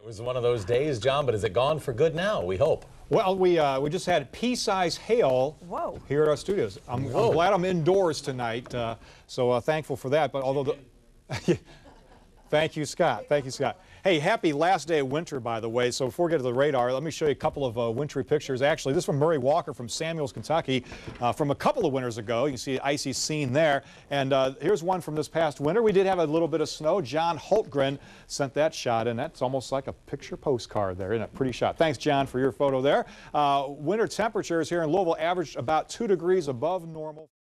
It was one of those days, John, but is it gone for good now? We hope. Well, we just had pea-size hail here at our studios. I'm glad I'm indoors tonight, so thankful for that. But although thank you, Scott. Thank you, Scott. Hey, happy last day of winter, by the way. So before we get to the radar, let me show you a couple of wintry pictures. Actually, this is from Murray Walker from Samuels, Kentucky, from a couple of winters ago. You can see an icy scene there. And here's one from this past winter. We did have a little bit of snow. John Holtgren sent that shot, and that's almost like a picture postcard there. Isn't it? Pretty shot. Thanks, John, for your photo there. Winter temperatures here in Louisville averaged about 2 degrees above normal.